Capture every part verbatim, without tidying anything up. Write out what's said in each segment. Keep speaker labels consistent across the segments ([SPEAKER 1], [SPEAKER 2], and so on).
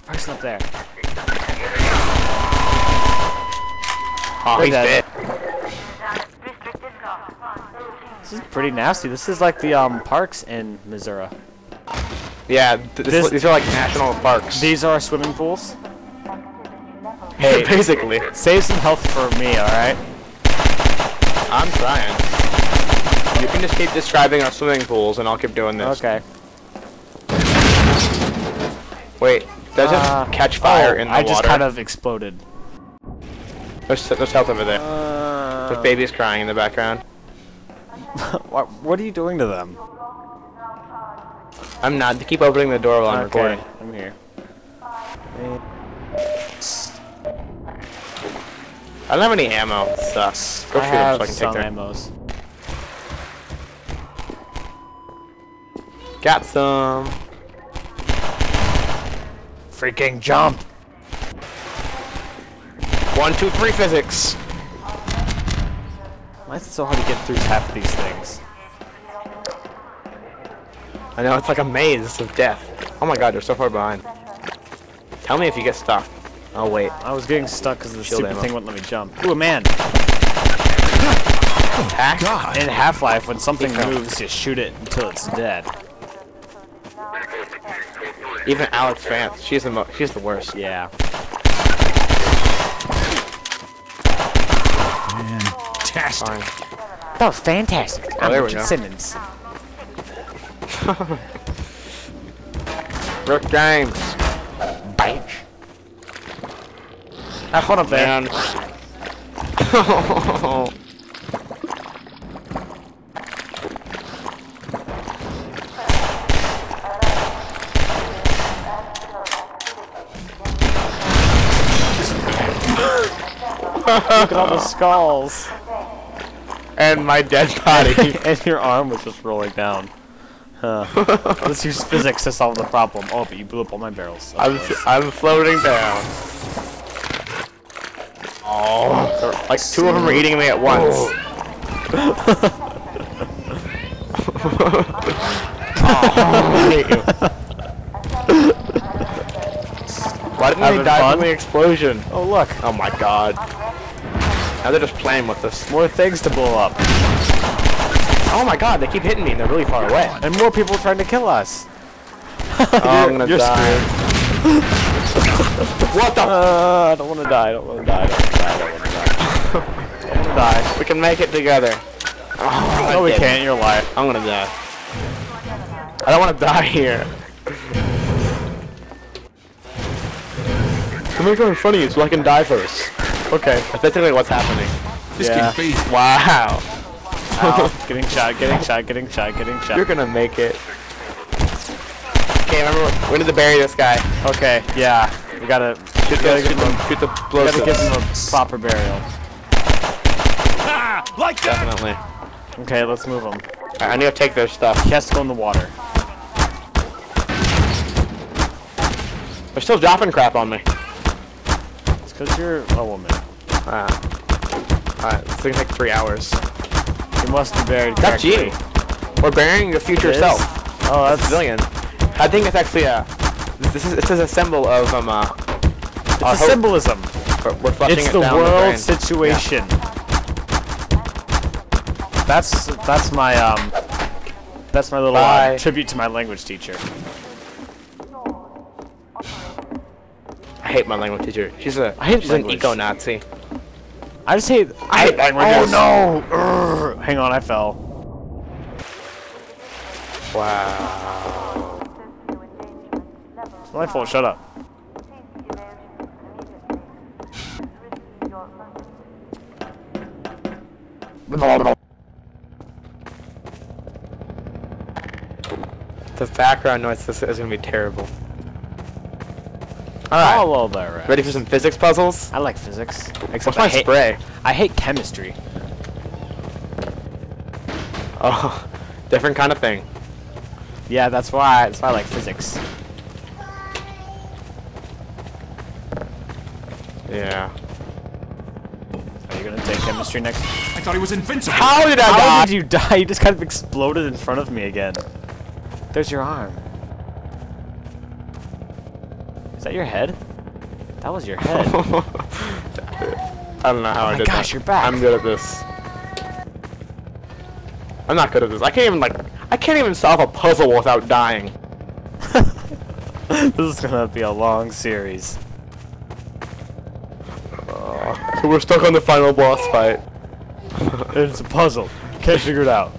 [SPEAKER 1] the person up there.
[SPEAKER 2] Oh, he's dead.
[SPEAKER 1] This is pretty nasty. This is like the um parks in Missouri.
[SPEAKER 2] Yeah, th this,
[SPEAKER 1] This-
[SPEAKER 2] these are like national parks.
[SPEAKER 1] These are swimming pools.
[SPEAKER 2] Hey, basically.
[SPEAKER 1] Save some health for me, alright?
[SPEAKER 2] I'm trying. You can just keep describing our swimming pools, and I'll keep doing this.
[SPEAKER 1] Okay.
[SPEAKER 2] Wait, does
[SPEAKER 1] Uh,
[SPEAKER 2] it catch fire
[SPEAKER 1] oh,
[SPEAKER 2] in the
[SPEAKER 1] I
[SPEAKER 2] water?
[SPEAKER 1] just kind of exploded.
[SPEAKER 2] There's, there's health over there.
[SPEAKER 1] Uh,
[SPEAKER 2] There's babies crying in the background.
[SPEAKER 1] what, what are you doing to them?
[SPEAKER 2] I'm not. To keep opening the door while I'm
[SPEAKER 1] Okay,
[SPEAKER 2] recording.
[SPEAKER 1] I'm here.
[SPEAKER 2] I don't have any ammo. It sucks. Go
[SPEAKER 1] I
[SPEAKER 2] shoot 'em
[SPEAKER 1] have
[SPEAKER 2] so I can
[SPEAKER 1] some
[SPEAKER 2] take them.
[SPEAKER 1] ammos.
[SPEAKER 2] Got some.
[SPEAKER 1] Freaking jump!
[SPEAKER 2] One, two, three, physics.
[SPEAKER 1] Why is it so hard to get through half of these things?
[SPEAKER 2] I know, it's like a maze of death. Oh my god, you're so far behind. Tell me if you get stuck. Oh wait.
[SPEAKER 1] I was getting stuck because the
[SPEAKER 2] Shield
[SPEAKER 1] stupid
[SPEAKER 2] ammo.
[SPEAKER 1] thing wouldn't let me jump. Ooh, a man!
[SPEAKER 2] Hack?
[SPEAKER 1] In Half-Life, when something
[SPEAKER 2] He fell.
[SPEAKER 1] moves, you shoot it until it's dead.
[SPEAKER 2] Even Alex Vance, she's the mo she's the worst.
[SPEAKER 1] Yeah.
[SPEAKER 3] Fantastic.
[SPEAKER 2] Fine.
[SPEAKER 1] That was fantastic.
[SPEAKER 2] Oh,
[SPEAKER 1] I'm
[SPEAKER 2] there we
[SPEAKER 1] Richard
[SPEAKER 2] go.
[SPEAKER 1] Simmons.
[SPEAKER 2] Rick James.
[SPEAKER 1] Bitch. Have fun up there.
[SPEAKER 2] Man.
[SPEAKER 1] Look at all the skulls.
[SPEAKER 2] And my dead body.
[SPEAKER 1] And your arm was just rolling down. Huh. Let's use physics to solve the problem. Oh, but you blew up all my barrels.
[SPEAKER 2] I'm, I'm floating down. Oh, like two of them are eating me at once. Why didn't
[SPEAKER 1] Having
[SPEAKER 2] they die
[SPEAKER 1] fun?
[SPEAKER 2] from the explosion?
[SPEAKER 1] Oh, look.
[SPEAKER 2] Oh my god. Now they're just playing with us.
[SPEAKER 1] More things to blow up.
[SPEAKER 2] Oh my god, they keep hitting me and they're really far away.
[SPEAKER 1] And more people trying to kill us.
[SPEAKER 2] Oh, I'm gonna
[SPEAKER 1] You're
[SPEAKER 2] die. What the?
[SPEAKER 1] Uh, I don't want to die. I don't want to die. I don't want to die. I don't want to die. I don't want to die.
[SPEAKER 2] We can make it together. Oh,
[SPEAKER 1] No, we
[SPEAKER 2] I did.
[SPEAKER 1] can't. You're alive.
[SPEAKER 2] I'm gonna die. I don't want to die here. I'm gonna go in front of you so I can die first. Okay, that's basically what's happening.
[SPEAKER 3] This
[SPEAKER 1] Yeah.
[SPEAKER 3] can be.
[SPEAKER 2] Wow.
[SPEAKER 1] Ow. Getting shot. Getting shot. Getting shot. Getting shot.
[SPEAKER 2] You're gonna make it. Okay, remember we need to bury this guy.
[SPEAKER 1] Okay. Yeah. We gotta.
[SPEAKER 2] Shoot
[SPEAKER 1] gotta
[SPEAKER 2] the,
[SPEAKER 1] give
[SPEAKER 2] shoot the,
[SPEAKER 1] him.
[SPEAKER 2] shoot the
[SPEAKER 1] We gotta give him
[SPEAKER 2] explosives.
[SPEAKER 1] a proper burial.
[SPEAKER 3] Ah, like that.
[SPEAKER 2] Definitely.
[SPEAKER 1] Okay, let's move him.
[SPEAKER 2] Alright, I need to take their stuff.
[SPEAKER 1] He has to go in the water.
[SPEAKER 2] They're still dropping crap on me.
[SPEAKER 1] It's because you're a woman.
[SPEAKER 2] Ah. Alright, it's gonna take three hours.
[SPEAKER 1] You must be buried
[SPEAKER 2] That's
[SPEAKER 1] correctly.
[SPEAKER 2] you. We're burying your future
[SPEAKER 1] It is?
[SPEAKER 2] self.
[SPEAKER 1] Oh, that's
[SPEAKER 2] Civilian. I think it's actually a. This is this is a symbol of um. Uh,
[SPEAKER 1] It's a symbolism.
[SPEAKER 2] We're, we're flushing
[SPEAKER 1] It's
[SPEAKER 2] it
[SPEAKER 1] the
[SPEAKER 2] down
[SPEAKER 1] world
[SPEAKER 2] drain.
[SPEAKER 1] situation. That's that's my um. That's my little
[SPEAKER 2] Bye.
[SPEAKER 1] uh, tribute to my language teacher.
[SPEAKER 2] I hate my language teacher. She's a.
[SPEAKER 1] I hate
[SPEAKER 2] she's
[SPEAKER 1] language.
[SPEAKER 2] an eco-Nazi.
[SPEAKER 1] I just hate.
[SPEAKER 2] I hate languages.
[SPEAKER 1] Oh no! Urgh. Hang on, I fell.
[SPEAKER 2] Wow.
[SPEAKER 1] It's my fault. Shut up.
[SPEAKER 2] The background noise is, is gonna be terrible.
[SPEAKER 1] Oh,
[SPEAKER 2] Alright.
[SPEAKER 1] well, there. right.
[SPEAKER 2] Ready for some physics puzzles?
[SPEAKER 1] I like physics.
[SPEAKER 2] What's
[SPEAKER 1] Except
[SPEAKER 2] my
[SPEAKER 1] I hate,
[SPEAKER 2] spray?
[SPEAKER 1] I hate chemistry.
[SPEAKER 2] Oh, different kind of thing.
[SPEAKER 1] Yeah, that's why. That's why I like physics.
[SPEAKER 2] Yeah.
[SPEAKER 1] Are you gonna take chemistry next?
[SPEAKER 3] I thought he was invincible.
[SPEAKER 2] How did I
[SPEAKER 1] How
[SPEAKER 2] die?
[SPEAKER 1] did you die? You just kind of exploded in front of me again. There's your arm. Is that your head? That was your head.
[SPEAKER 2] I don't know how
[SPEAKER 1] Oh
[SPEAKER 2] I
[SPEAKER 1] my
[SPEAKER 2] did
[SPEAKER 1] gosh,
[SPEAKER 2] that.
[SPEAKER 1] you're back.
[SPEAKER 2] I'm good at this. I'm not good at this. I can't even like. I can't even solve a puzzle without dying.
[SPEAKER 1] This is gonna be a long series.
[SPEAKER 2] Uh, so we're stuck on the final boss fight.
[SPEAKER 1] It's a puzzle. Can't figure it out.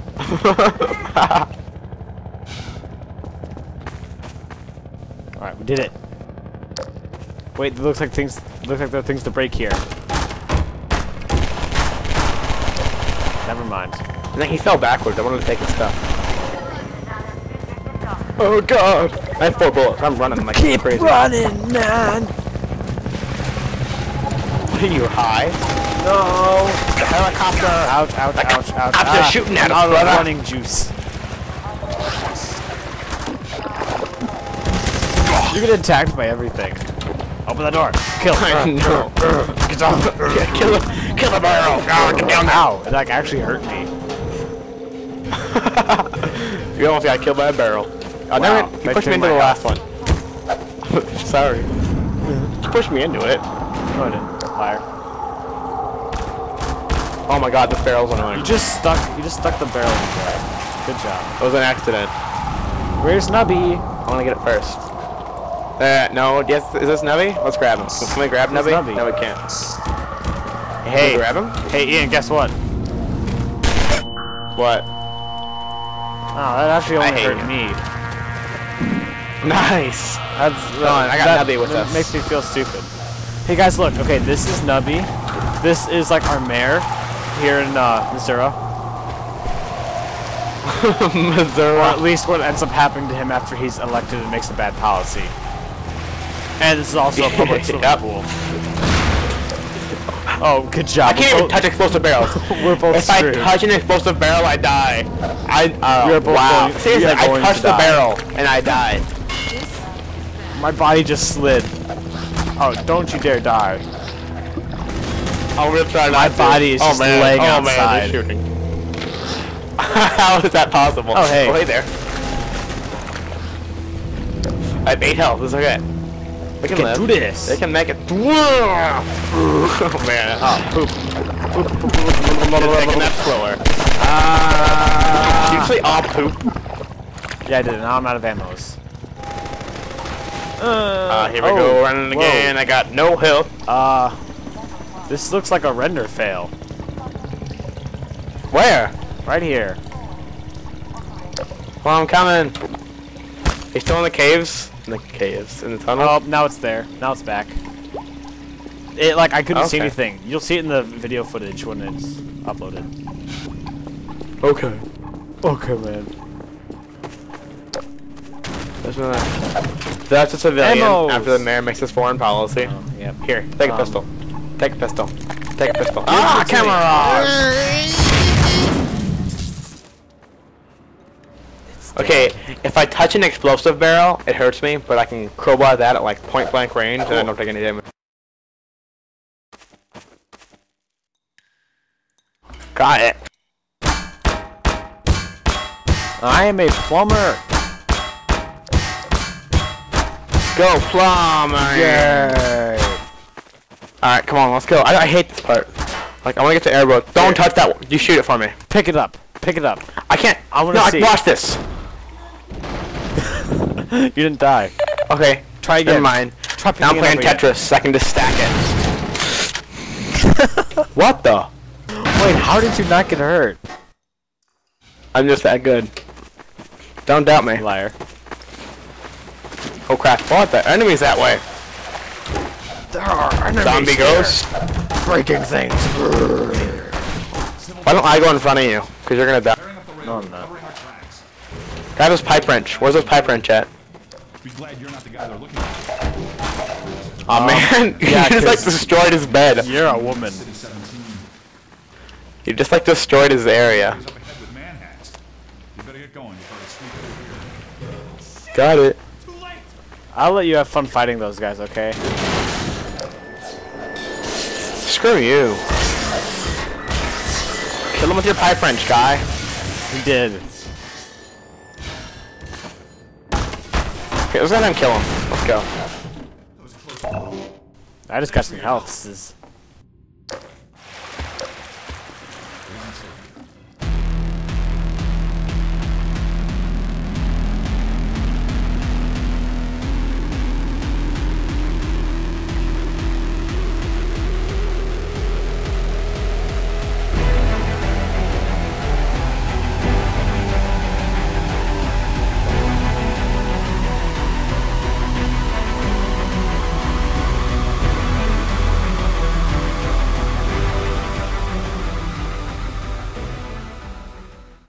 [SPEAKER 1] Alright, we did it. Wait, it looks like things looks like there are things to break here. Never mind.
[SPEAKER 2] And then he fell backwards. I wanted to take his stuff. Oh god! I have four bullets. I'm running like
[SPEAKER 1] Keep
[SPEAKER 2] crazy.
[SPEAKER 1] running, man!
[SPEAKER 2] Are you high?
[SPEAKER 1] No!
[SPEAKER 2] The helicopter!
[SPEAKER 1] Ouch, ouch, ouch, ouch.
[SPEAKER 2] After
[SPEAKER 1] Ah,
[SPEAKER 2] shooting at
[SPEAKER 1] I'm
[SPEAKER 2] us,
[SPEAKER 1] out of
[SPEAKER 2] brother.
[SPEAKER 1] running juice. You get attacked by everything. Open the door. Kill.
[SPEAKER 2] I know.
[SPEAKER 1] Get down.
[SPEAKER 2] Yeah, kill the, kill the barrel! Oh, get down now!
[SPEAKER 1] Ow! It like actually hurt me.
[SPEAKER 2] You almost got killed by a barrel. Oh,
[SPEAKER 1] Wow,
[SPEAKER 2] damn it! You
[SPEAKER 1] that
[SPEAKER 2] pushed me
[SPEAKER 1] took
[SPEAKER 2] into the
[SPEAKER 1] my
[SPEAKER 2] last one. Sorry. You pushed me into it.
[SPEAKER 1] No, I didn't. Liar.
[SPEAKER 2] Oh my god, this barrel's annoying.
[SPEAKER 1] You just stuck. You just stuck the barrel in there. Good job.
[SPEAKER 2] It was an accident.
[SPEAKER 1] Where's Nubby?
[SPEAKER 2] I want to get it first. Uh, no, yes, is this Nubby? Let's grab him. Can we grab
[SPEAKER 1] Where's
[SPEAKER 2] Nubby?
[SPEAKER 1] Nubby?
[SPEAKER 2] No, we can't.
[SPEAKER 1] Hey.
[SPEAKER 2] Can we grab him?
[SPEAKER 1] Hey, Ian. Guess what?
[SPEAKER 2] What?
[SPEAKER 1] Oh, that actually
[SPEAKER 2] I
[SPEAKER 1] only
[SPEAKER 2] hate
[SPEAKER 1] hurt
[SPEAKER 2] you.
[SPEAKER 1] me.
[SPEAKER 2] Nice.
[SPEAKER 1] That's
[SPEAKER 2] Come on, I got
[SPEAKER 1] that,
[SPEAKER 2] Nubby with
[SPEAKER 1] that
[SPEAKER 2] us.
[SPEAKER 1] Makes me feel stupid. Hey guys, look. Okay, this is Nubby. This is like our mayor here in uh, Missouri.
[SPEAKER 2] Missouri.
[SPEAKER 1] Or at least what ends up happening to him after he's elected and makes a bad policy. And this is also a public swimming
[SPEAKER 2] Yep.
[SPEAKER 1] pool. Oh, good job.
[SPEAKER 2] I can't
[SPEAKER 1] We're
[SPEAKER 2] even touch explosive barrels.
[SPEAKER 1] We're both
[SPEAKER 2] If
[SPEAKER 1] screwed.
[SPEAKER 2] I touch an explosive barrel, I die. I. Uh,
[SPEAKER 1] You're both
[SPEAKER 2] wow.
[SPEAKER 1] going-
[SPEAKER 2] Seriously,
[SPEAKER 1] you're
[SPEAKER 2] I
[SPEAKER 1] going
[SPEAKER 2] touched
[SPEAKER 1] to
[SPEAKER 2] the
[SPEAKER 1] die.
[SPEAKER 2] barrel and I died.
[SPEAKER 1] My body just slid. Oh, don't you dare die.
[SPEAKER 2] I'm gonna try
[SPEAKER 1] My
[SPEAKER 2] not to.
[SPEAKER 1] body is
[SPEAKER 2] oh,
[SPEAKER 1] just
[SPEAKER 2] man.
[SPEAKER 1] laying
[SPEAKER 2] oh,
[SPEAKER 1] outside.
[SPEAKER 2] Man, they're shooting. How is that possible?
[SPEAKER 1] Oh, hey.
[SPEAKER 2] Oh, hey there. I have eight health. It's okay. We can,
[SPEAKER 1] can
[SPEAKER 2] live.
[SPEAKER 1] do this.
[SPEAKER 2] They can make it. Oh man. Oh, poop. Poop. Poop. Poop. Poop. Making that slower.
[SPEAKER 1] Ah.
[SPEAKER 2] Usually all poop.
[SPEAKER 1] Yeah, I did it. Now I'm out of ammos. Uh,
[SPEAKER 2] Uh, here we
[SPEAKER 1] oh,
[SPEAKER 2] go, running
[SPEAKER 1] whoa.
[SPEAKER 2] again. I got no health.
[SPEAKER 1] Uh, this looks like a render fail.
[SPEAKER 2] Where?
[SPEAKER 1] Right here.
[SPEAKER 2] Well, I'm coming. You still in the caves? In the caves. In the tunnel?
[SPEAKER 1] Oh, now it's there. Now it's back. It like I couldn't see
[SPEAKER 2] Okay.
[SPEAKER 1] anything. You'll see it in the video footage when it's uploaded.
[SPEAKER 2] Okay.
[SPEAKER 1] Okay, man.
[SPEAKER 2] That's a, that's a civilian
[SPEAKER 1] Ammos.
[SPEAKER 2] after the mayor makes his foreign policy.
[SPEAKER 1] Um, yep.
[SPEAKER 2] Here, take a
[SPEAKER 1] Um,
[SPEAKER 2] pistol. Take a pistol. Take a pistol. Ah, camera! Okay, if I touch an explosive barrel, it hurts me, but I can crowbar that at like point blank range and I don't take any damage. Got it.
[SPEAKER 1] I am a plumber.
[SPEAKER 2] Go, plumber!
[SPEAKER 1] Yay!
[SPEAKER 2] Alright, come on, let's go. I, I hate this part. Like, I want to get to airboat. Don't touch that one. You shoot it for me.
[SPEAKER 1] Pick it up. Pick it up.
[SPEAKER 2] I can't.
[SPEAKER 1] I wanna
[SPEAKER 2] no,
[SPEAKER 1] see.
[SPEAKER 2] I watch this.
[SPEAKER 1] You didn't die.
[SPEAKER 2] Okay,
[SPEAKER 1] Try again.
[SPEAKER 2] never mind.
[SPEAKER 1] Try
[SPEAKER 2] Now I'm
[SPEAKER 1] picking it
[SPEAKER 2] playing
[SPEAKER 1] up again.
[SPEAKER 2] Tetris. So I can just stack it. What the?
[SPEAKER 1] Wait, how did you not get hurt?
[SPEAKER 2] I'm just that good. Don't doubt me.
[SPEAKER 1] Liar.
[SPEAKER 2] Oh crap! What the? Enemies that way.
[SPEAKER 1] There are enemies
[SPEAKER 2] Zombie
[SPEAKER 1] here.
[SPEAKER 2] ghosts.
[SPEAKER 1] Breaking things.
[SPEAKER 2] Why don't I go in front of you? Cause you're gonna die.
[SPEAKER 1] No, I'm not.
[SPEAKER 2] Grab this pipe wrench. Where's this pipe wrench at?
[SPEAKER 3] Be glad you're not the guy they're looking for.
[SPEAKER 2] Oh
[SPEAKER 1] Um,
[SPEAKER 2] man,
[SPEAKER 1] yeah,
[SPEAKER 2] you just like
[SPEAKER 1] 'cause-
[SPEAKER 2] destroyed his bed.
[SPEAKER 1] You're a woman.
[SPEAKER 3] City seventeen.
[SPEAKER 2] You just like destroyed his area.
[SPEAKER 3] He's up ahead with manhats. You better get going. You better sweep over here.
[SPEAKER 2] Got it.
[SPEAKER 1] I'll let you have fun fighting those guys, okay?
[SPEAKER 2] Screw you. Kill him with your pipe wrench, guy.
[SPEAKER 1] We did.
[SPEAKER 2] Okay, let's go ahead and kill him. Let's go.
[SPEAKER 1] I just got some healths.